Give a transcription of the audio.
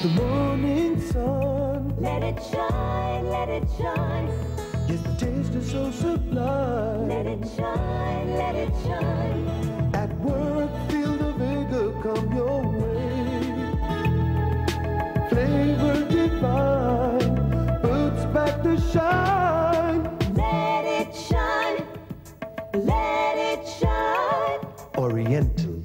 The morning sun, let it shine, let it shine. yes, the taste is so sublime. Let it shine, let it shine. At work, feel the vigor come your way. Flavor divine, puts back the shine. Let it shine, let it shine. Oriental